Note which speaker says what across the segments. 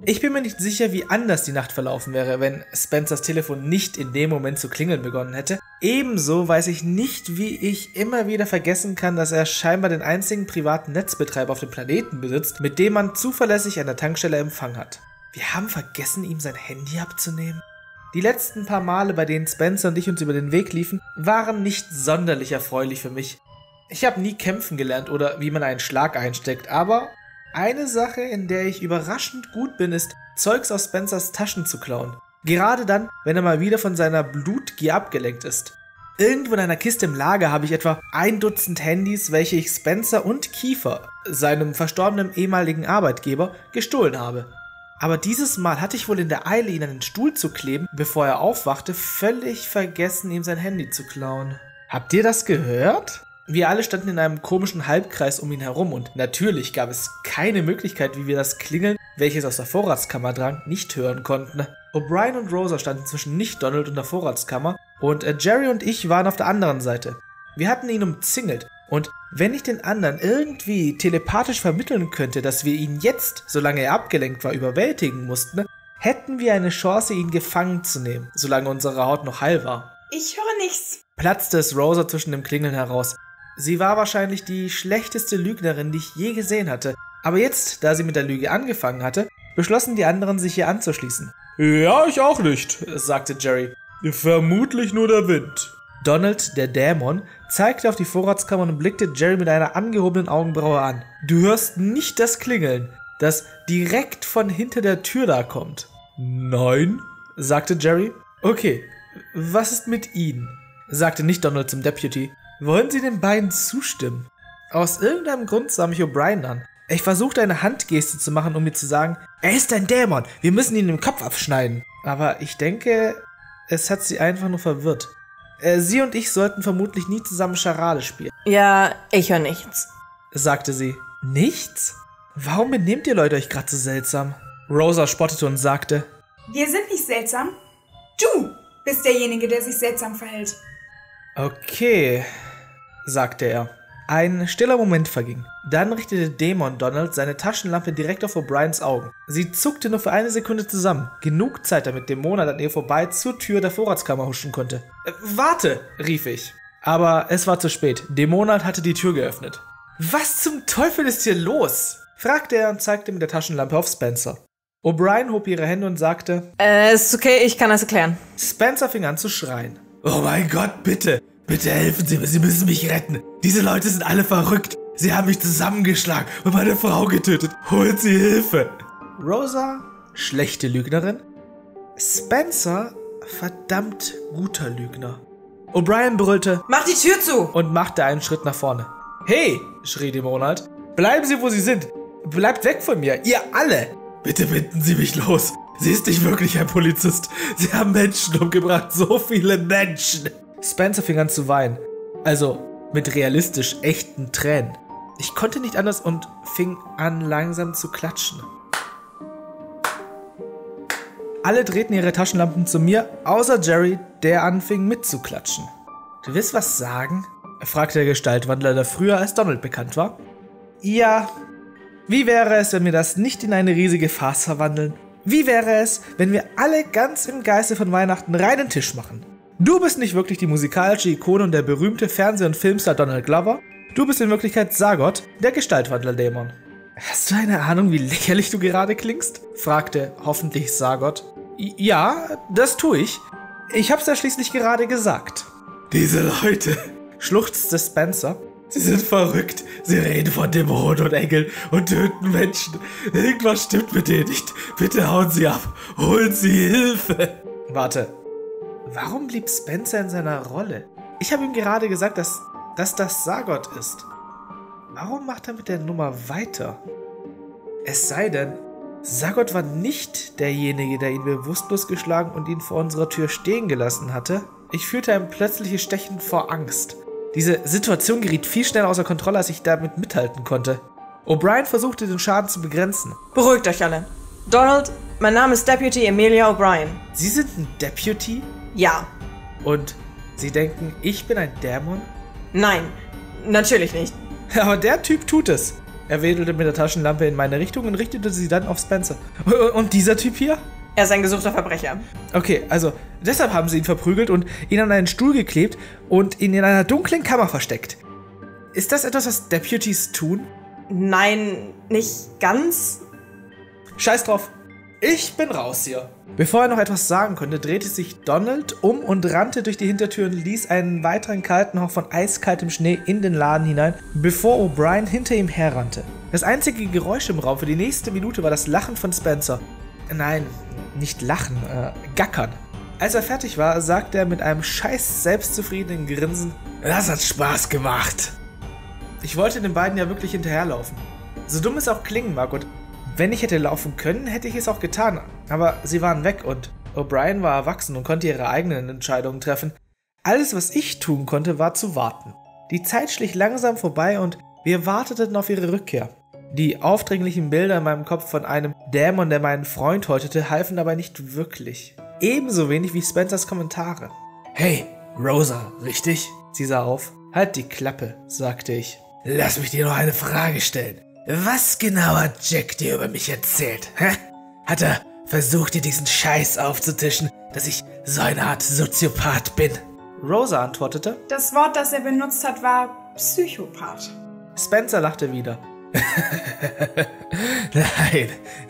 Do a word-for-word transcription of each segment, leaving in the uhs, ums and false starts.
Speaker 1: Ich bin mir nicht sicher, wie anders die Nacht verlaufen wäre, wenn Spencers Telefon nicht in dem Moment zu klingeln begonnen hätte. Ebenso weiß ich nicht, wie ich immer wieder vergessen kann, dass er scheinbar den einzigen privaten Netzbetreiber auf dem Planeten besitzt, mit dem man zuverlässig an der Tankstelle Empfang hat. Wir haben vergessen, ihm sein Handy abzunehmen. Die letzten paar Male, bei denen Spencer und ich uns über den Weg liefen, waren nicht sonderlich erfreulich für mich. Ich habe nie kämpfen gelernt oder wie man einen Schlag einsteckt, aber eine Sache, in der ich überraschend gut bin, ist, Zeugs aus Spencers Taschen zu klauen. Gerade dann, wenn er mal wieder von seiner Blutgier abgelenkt ist. Irgendwo in einer Kiste im Lager habe ich etwa ein Dutzend Handys, welche ich Spencer und Kiefer, seinem verstorbenen ehemaligen Arbeitgeber, gestohlen habe. Aber dieses Mal hatte ich wohl in der Eile, ihn an den Stuhl zu kleben, bevor er aufwachte, völlig vergessen, ihm sein Handy zu klauen. Habt ihr das gehört? Wir alle standen in einem komischen Halbkreis um ihn herum und natürlich gab es keine Möglichkeit, wie wir das Klingeln, welches aus der Vorratskammer drang, nicht hören konnten. O'Brien und Rosa standen zwischen Nicht-Donald und der Vorratskammer und äh, Jerry und ich waren auf der anderen Seite. Wir hatten ihn umzingelt und wenn ich den anderen irgendwie telepathisch vermitteln könnte, dass wir ihn jetzt, solange er abgelenkt war, überwältigen mussten, hätten wir eine Chance, ihn gefangen zu nehmen, solange unsere Haut noch heil war.
Speaker 2: Ich höre nichts,
Speaker 1: platzte es Rosa zwischen dem Klingeln heraus. Sie war wahrscheinlich die schlechteste Lügnerin, die ich je gesehen hatte. Aber jetzt, da sie mit der Lüge angefangen hatte, beschlossen die anderen, sich ihr anzuschließen. Ja, ich auch nicht, sagte Jerry. Vermutlich nur der Wind. Donald, der Dämon, zeigte auf die Vorratskammer und blickte Jerry mit einer angehobenen Augenbraue an. Du hörst nicht das Klingeln, das direkt von hinter der Tür da kommt. Nein, sagte Jerry. Okay, was ist mit Ihnen? Sagte nicht Donald zum Deputy. Wollen Sie den beiden zustimmen? Aus irgendeinem Grund sah mich O'Brien an. Ich versuchte eine Handgeste zu machen, um mir zu sagen, er ist ein Dämon, wir müssen ihn im Kopf abschneiden. Aber ich denke, es hat sie einfach nur verwirrt. Äh, sie und ich sollten vermutlich nie zusammen Charade spielen.
Speaker 2: Ja, ich höre nichts,
Speaker 1: sagte sie. Nichts? Warum benehmt ihr Leute euch gerade so seltsam? Rosa spottete und sagte,
Speaker 3: wir sind nicht seltsam. Du bist derjenige, der sich seltsam verhält.
Speaker 1: Okay, sagte er. Ein stiller Moment verging. Dann richtete Dämon Donald seine Taschenlampe direkt auf O'Briens Augen. Sie zuckte nur für eine Sekunde zusammen. Genug Zeit, damit Dämonat an ihr vorbei zur Tür der Vorratskammer huschen konnte. Äh, warte, rief ich. Aber es war zu spät. Dämonat hatte die Tür geöffnet. Was zum Teufel ist hier los? Fragte er und zeigte mit der Taschenlampe auf Spencer. O'Brien hob ihre Hände und sagte,
Speaker 2: Äh, ist okay, ich kann das erklären.
Speaker 1: Spencer fing an zu schreien. Oh mein Gott, bitte! Bitte helfen Sie mir, Sie müssen mich retten. Diese Leute sind alle verrückt. Sie haben mich zusammengeschlagen und meine Frau getötet. Holen Sie Hilfe. Rosa, schlechte Lügnerin. Spencer, verdammt guter Lügner. O'Brien brüllte,
Speaker 2: mach die Tür zu!
Speaker 1: Und machte einen Schritt nach vorne. Hey, schrie Dämonat, bleiben Sie, wo Sie sind. Bleibt weg von mir, ihr alle. Bitte binden Sie mich los. Sie ist nicht wirklich ein Polizist. Sie haben Menschen umgebracht, so viele Menschen. Spencer fing an zu weinen. Also mit realistisch echten Tränen. Ich konnte nicht anders und fing an langsam zu klatschen. Alle drehten ihre Taschenlampen zu mir, außer Jerry, der anfing mitzuklatschen. Du willst was sagen? Fragte der Gestaltwandler, der früher als Donald bekannt war. Ja. Wie wäre es, wenn wir das nicht in eine riesige Farce verwandeln? Wie wäre es, wenn wir alle ganz im Geiste von Weihnachten reinen Tisch machen? Du bist nicht wirklich die musikalische Ikone und der berühmte Fernseh- und Filmstar Donald Glover. Du bist in Wirklichkeit Sagot, der Gestaltwandler-Dämon. Hast du eine Ahnung, wie lächerlich du gerade klingst? Fragte hoffentlich Sagot. Ja, das tue ich. Ich hab's ja schließlich gerade gesagt. Diese Leute, schluchzte Spencer. Sie sind verrückt. Sie reden von Dämonen und Engeln und töten Menschen. Irgendwas stimmt mit denen nicht. Bitte hauen Sie ab. Holen Sie Hilfe. Warte. Warum blieb Spencer in seiner Rolle? Ich habe ihm gerade gesagt, dass, dass das Sagot ist. Warum macht er mit der Nummer weiter? Es sei denn, Sagot war nicht derjenige, der ihn bewusstlos geschlagen und ihn vor unserer Tür stehen gelassen hatte. Ich fühlte ein plötzliches Stechen vor Angst. Diese Situation geriet viel schneller außer Kontrolle, als ich damit mithalten konnte. O'Brien versuchte, den Schaden zu begrenzen.
Speaker 2: Beruhigt euch alle. Donald, mein Name ist Deputy Amelia O'Brien.
Speaker 1: Sie sind ein Deputy?
Speaker 2: Ja.
Speaker 1: Und Sie denken, ich bin ein Dämon?
Speaker 2: Nein, natürlich nicht.
Speaker 1: Aber der Typ tut es. Er wedelte mit der Taschenlampe in meine Richtung und richtete sie dann auf Spencer. Und dieser Typ hier?
Speaker 2: Er ist ein gesuchter Verbrecher.
Speaker 1: Okay, also deshalb haben sie ihn verprügelt und ihn an einen Stuhl geklebt und ihn in einer dunklen Kammer versteckt. Ist das etwas, was Deputies tun?
Speaker 2: Nein, nicht ganz.
Speaker 1: Scheiß drauf. Ich bin raus hier. Bevor er noch etwas sagen konnte, drehte sich Donald um und rannte durch die Hintertür und ließ einen weiteren kalten Hauch von eiskaltem Schnee in den Laden hinein, bevor O'Brien hinter ihm herrannte. Das einzige Geräusch im Raum für die nächste Minute war das Lachen von Spencer. Nein, nicht lachen, äh, gackern. Als er fertig war, sagte er mit einem scheiß selbstzufriedenen Grinsen: Das hat Spaß gemacht. Ich wollte den beiden ja wirklich hinterherlaufen. So dumm es auch klingen mag, und wenn ich hätte laufen können, hätte ich es auch getan. Aber sie waren weg und O'Brien war erwachsen und konnte ihre eigenen Entscheidungen treffen. Alles, was ich tun konnte, war zu warten. Die Zeit schlich langsam vorbei und wir warteten auf ihre Rückkehr. Die aufdringlichen Bilder in meinem Kopf von einem Dämon, der meinen Freund häutete, halfen dabei nicht wirklich. Ebenso wenig wie Spencers Kommentare. Hey, Rosa, richtig? Sie sah auf. Halt die Klappe, sagte ich. Lass mich dir noch eine Frage stellen. Was genau hat Jack dir über mich erzählt? Hä? Hat er versucht, dir diesen Scheiß aufzutischen, dass ich so eine Art Soziopath bin? Rosa antwortete:
Speaker 3: Das Wort, das er benutzt hat, war Psychopath.
Speaker 1: Spencer lachte wieder. Nein,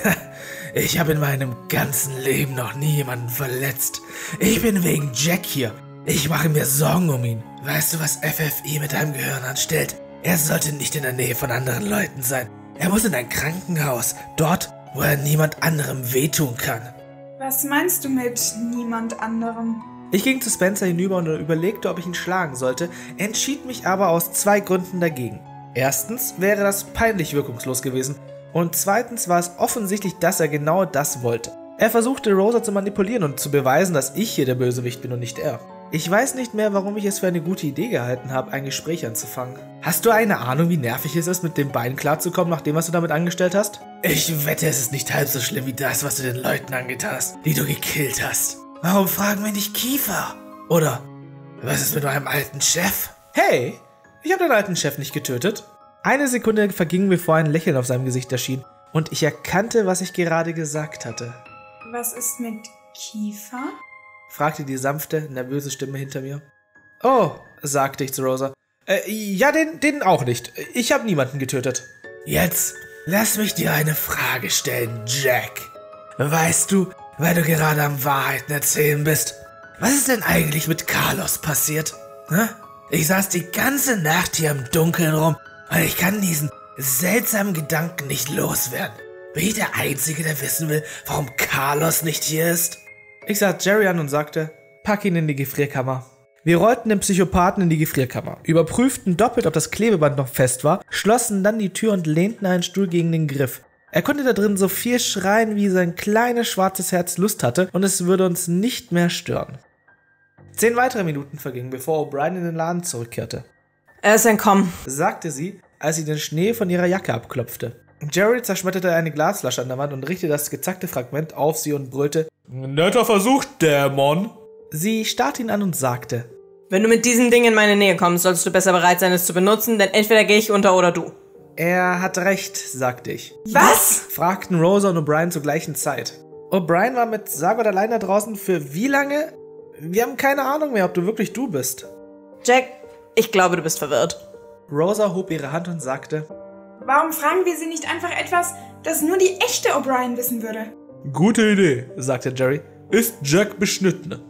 Speaker 1: ich habe in meinem ganzen Leben noch nie jemanden verletzt. Ich bin wegen Jack hier. Ich mache mir Sorgen um ihn. Weißt du, was F F I mit deinem Gehirn anstellt? Er sollte nicht in der Nähe von anderen Leuten sein. Er muss in ein Krankenhaus, dort, wo er niemand anderem wehtun kann.
Speaker 3: Was meinst du mit niemand anderem?
Speaker 1: Ich ging zu Spencer hinüber und überlegte, ob ich ihn schlagen sollte, entschied mich aber aus zwei Gründen dagegen. Erstens wäre das peinlich wirkungslos gewesen und zweitens war es offensichtlich, dass er genau das wollte. Er versuchte, Rosa zu manipulieren und zu beweisen, dass ich hier der Bösewicht bin und nicht er. Ich weiß nicht mehr, warum ich es für eine gute Idee gehalten habe, ein Gespräch anzufangen. Hast du eine Ahnung, wie nervig es ist, mit den beiden klarzukommen, nach dem, was du damit angestellt hast? Ich wette, es ist nicht halb so schlimm wie das, was du den Leuten angetan hast, die du gekillt hast. Warum fragen wir nicht Kiefer? Oder, was ist mit meinem alten Chef? Hey, ich habe den alten Chef nicht getötet. Eine Sekunde verging, bevor ein Lächeln auf seinem Gesicht erschien und ich erkannte, was ich gerade gesagt hatte.
Speaker 3: Was ist mit Kiefer?
Speaker 1: Fragte die sanfte, nervöse Stimme hinter mir. Oh, sagte ich zu Rosa. Äh, ja, den, den auch nicht. Ich habe niemanden getötet. Jetzt lass mich dir eine Frage stellen, Jack. Weißt du, weil du gerade am Wahrheiten erzählen bist, was ist denn eigentlich mit Carlos passiert? Hm? Ich saß die ganze Nacht hier im Dunkeln rum und ich kann diesen seltsamen Gedanken nicht loswerden. Bin ich der Einzige, der wissen will, warum Carlos nicht hier ist? Ich sah Jerry an und sagte, pack ihn in die Gefrierkammer. Wir rollten den Psychopathen in die Gefrierkammer, überprüften doppelt, ob das Klebeband noch fest war, schlossen dann die Tür und lehnten einen Stuhl gegen den Griff. Er konnte da drin so viel schreien, wie sein kleines schwarzes Herz Lust hatte, und es würde uns nicht mehr stören. Zehn weitere Minuten vergingen, bevor O'Brien in den Laden zurückkehrte.
Speaker 2: Er ist entkommen,
Speaker 1: sagte sie, als sie den Schnee von ihrer Jacke abklopfte. Jerry zerschmetterte eine Glasflasche an der Wand und richtete das gezackte Fragment auf sie und brüllte, netter Versuch, Dämon. Sie starrte ihn an und sagte,
Speaker 2: wenn du mit diesem Ding in meine Nähe kommst, solltest du besser bereit sein, es zu benutzen, denn entweder gehe ich unter oder du.
Speaker 1: Er hat recht, sagte ich.
Speaker 2: Was?
Speaker 1: Fragten Rosa und O'Brien zur gleichen Zeit. O'Brien war mit Sagot allein da draußen für wie lange? Wir haben keine Ahnung mehr, ob du wirklich du bist.
Speaker 2: Jack, ich glaube, du bist verwirrt.
Speaker 1: Rosa hob ihre Hand und sagte,
Speaker 3: warum fragen wir sie nicht einfach etwas, das nur die echte O'Brien wissen würde?
Speaker 1: Gute Idee, sagte Jerry. Ist Jack beschnitten?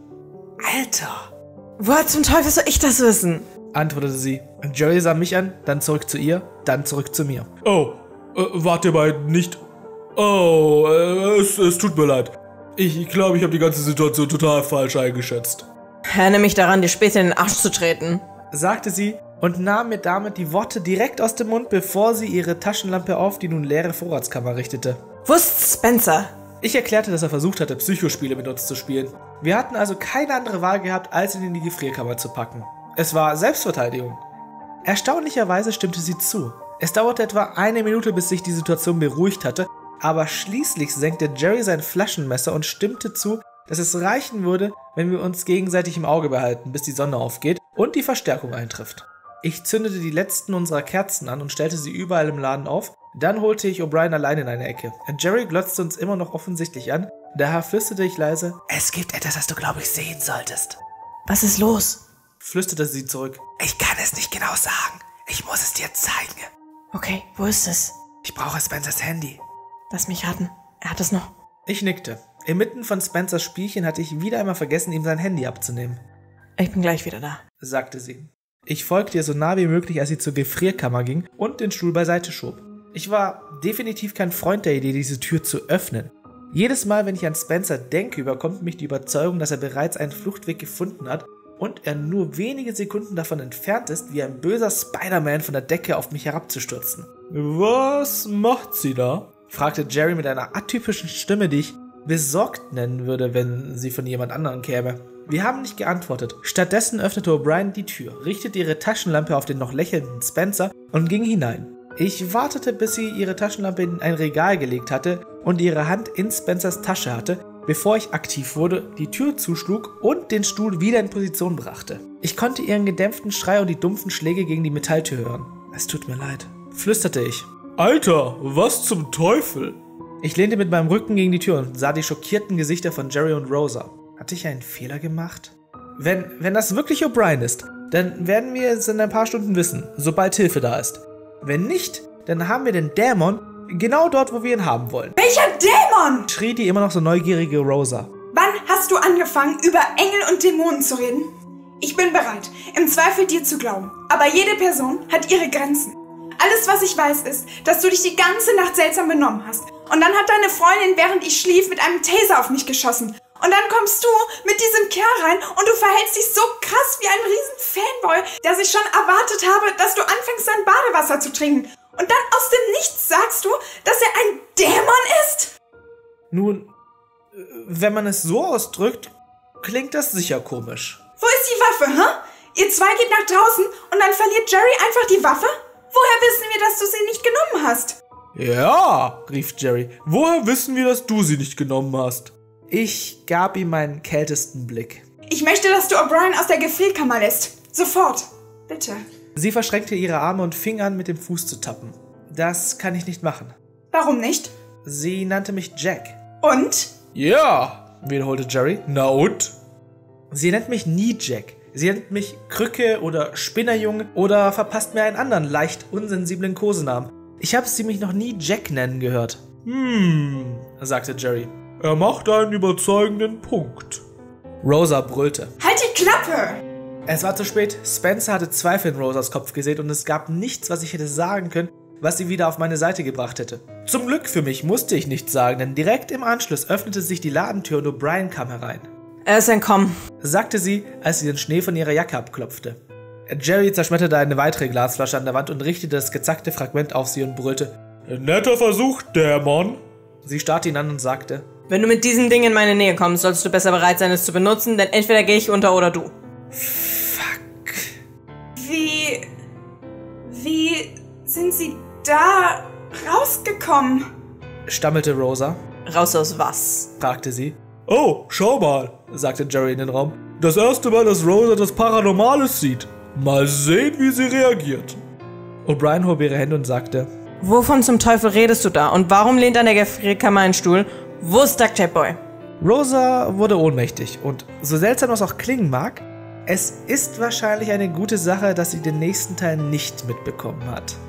Speaker 1: Alter!
Speaker 2: Woher zum Teufel soll ich das wissen?
Speaker 1: Antwortete sie. Jerry sah mich an, dann zurück zu ihr, dann zurück zu mir. Oh, äh, wart ihr beiden nicht... Oh, äh, es, es tut mir leid. Ich glaube, ich habe die ganze Situation total falsch eingeschätzt.
Speaker 2: Erinnere mich daran, dir später in den Arsch zu treten,
Speaker 1: sagte sie und nahm mir damit die Worte direkt aus dem Mund, bevor sie ihre Taschenlampe auf die nun leere Vorratskammer richtete.
Speaker 2: Wo ist Spencer?
Speaker 1: Ich erklärte, dass er versucht hatte, Psychospiele mit uns zu spielen. Wir hatten also keine andere Wahl gehabt, als ihn in die Gefrierkammer zu packen. Es war Selbstverteidigung. Erstaunlicherweise stimmte sie zu. Es dauerte etwa eine Minute, bis sich die Situation beruhigt hatte, aber schließlich senkte Jerry sein Flaschenmesser und stimmte zu, dass es reichen würde, wenn wir uns gegenseitig im Auge behalten, bis die Sonne aufgeht und die Verstärkung eintrifft. Ich zündete die letzten unserer Kerzen an und stellte sie überall im Laden auf. Dann holte ich O'Brien allein in eine Ecke. Jerry glotzte uns immer noch offensichtlich an. Daher flüsterte ich leise: Es gibt etwas, das du, glaube ich, sehen solltest.
Speaker 2: Was ist los?
Speaker 1: Flüsterte sie zurück. Ich kann es nicht genau sagen. Ich muss es dir zeigen.
Speaker 2: Okay, wo ist es?
Speaker 1: Ich brauche Spencers Handy.
Speaker 2: Lass mich raten. Er hat es noch.
Speaker 1: Ich nickte. Inmitten von Spencers Spielchen hatte ich wieder einmal vergessen, ihm sein Handy abzunehmen.
Speaker 2: Ich bin gleich wieder da,
Speaker 1: sagte sie. Ich folgte ihr so nah wie möglich, als sie zur Gefrierkammer ging und den Stuhl beiseite schob. Ich war definitiv kein Freund der Idee, diese Tür zu öffnen. Jedes Mal, wenn ich an Spencer denke, überkommt mich die Überzeugung, dass er bereits einen Fluchtweg gefunden hat und er nur wenige Sekunden davon entfernt ist, wie ein böser Spider-Man von der Decke auf mich herabzustürzen. Was macht sie da? Fragte Jerry mit einer atypischen Stimme, die ich besorgt nennen würde, wenn sie von jemand anderem käme. Wir haben nicht geantwortet. Stattdessen öffnete O'Brien die Tür, richtete ihre Taschenlampe auf den noch lächelnden Spencer und ging hinein. Ich wartete, bis sie ihre Taschenlampe in ein Regal gelegt hatte und ihre Hand in Spencers Tasche hatte, bevor ich aktiv wurde, die Tür zuschlug und den Stuhl wieder in Position brachte. Ich konnte ihren gedämpften Schrei und die dumpfen Schläge gegen die Metalltür hören. Es tut mir leid, flüsterte ich. Alter, was zum Teufel? Ich lehnte mit meinem Rücken gegen die Tür und sah die schockierten Gesichter von Jerry und Rosa. Hatte ich einen Fehler gemacht? Wenn, wenn das wirklich O'Brien ist, dann werden wir es in ein paar Stunden wissen, sobald Hilfe da ist. Wenn nicht, dann haben wir den Dämon genau dort, wo wir ihn haben wollen.
Speaker 3: Welcher Dämon?
Speaker 1: Schrie die immer noch so neugierige Rosa.
Speaker 3: Wann hast du angefangen, über Engel und Dämonen zu reden? Ich bin bereit, im Zweifel dir zu glauben. Aber jede Person hat ihre Grenzen. Alles, was ich weiß, ist, dass du dich die ganze Nacht seltsam benommen hast. Und dann hat deine Freundin, während ich schlief, mit einem Taser auf mich geschossen. Und dann kommst du mit diesem Kerl rein und du verhältst dich so krass wie ein riesen Fanboy, dass ich schon erwartet habe, dass du anfängst, sein Badewasser zu trinken. Und dann aus dem Nichts sagst du, dass er ein Dämon ist?
Speaker 1: Nun, wenn man es so ausdrückt, klingt das sicher komisch.
Speaker 3: Wo ist die Waffe, hä? Ihr zwei geht nach draußen und dann verliert Jerry einfach die Waffe? Woher wissen wir, dass du sie nicht genommen hast?
Speaker 1: Ja, rief Jerry. Woher wissen wir, dass du sie nicht genommen hast? Ich gab ihm meinen kältesten Blick.
Speaker 3: Ich möchte, dass du O'Brien aus der Gefrierkammer lässt. Sofort. Bitte.
Speaker 1: Sie verschränkte ihre Arme und fing an, mit dem Fuß zu tappen. Das kann ich nicht machen.
Speaker 3: Warum nicht?
Speaker 1: Sie nannte mich Jack.
Speaker 3: Und?
Speaker 1: Ja, wiederholte Jerry. Na und? Sie nennt mich nie Jack. Sie nennt mich Krücke oder Spinnerjunge oder verpasst mir einen anderen, leicht unsensiblen Kosenamen. Ich habe sie mich noch nie Jack nennen gehört. Hm, sagte Jerry. Er macht einen überzeugenden Punkt. Rosa brüllte.
Speaker 3: Halt die Klappe!
Speaker 1: Es war zu spät. Spencer hatte Zweifel in Rosas Kopf gesät und es gab nichts, was ich hätte sagen können, was sie wieder auf meine Seite gebracht hätte. Zum Glück für mich musste ich nichts sagen, denn direkt im Anschluss öffnete sich die Ladentür und O'Brien kam herein.
Speaker 2: Er ist entkommen,
Speaker 1: sagte sie, als sie den Schnee von ihrer Jacke abklopfte. Jerry zerschmetterte eine weitere Glasflasche an der Wand und richtete das gezackte Fragment auf sie und brüllte. Netter Versuch, Dämon. Sie starrte ihn an und sagte.
Speaker 2: Wenn du mit diesem Ding in meine Nähe kommst, solltest du besser bereit sein, es zu benutzen, denn entweder gehe ich unter oder du.
Speaker 1: Fuck.
Speaker 3: Wie... Wie sind sie da rausgekommen?
Speaker 1: Stammelte Rosa.
Speaker 2: Raus aus was?
Speaker 1: Fragte sie. Oh, schau mal, sagte Jerry in den Raum. Das erste Mal, dass Rosa das Paranormales sieht. Mal sehen, wie sie reagiert. O'Brien hob ihre Hände und sagte.
Speaker 2: Wovon zum Teufel redest du da? Und warum lehnt an der Gefrierkammer ein Stuhl? Wo ist Duct Tape Boy?
Speaker 1: Rosa wurde ohnmächtig und so seltsam es auch klingen mag, es ist wahrscheinlich eine gute Sache, dass sie den nächsten Teil nicht mitbekommen hat.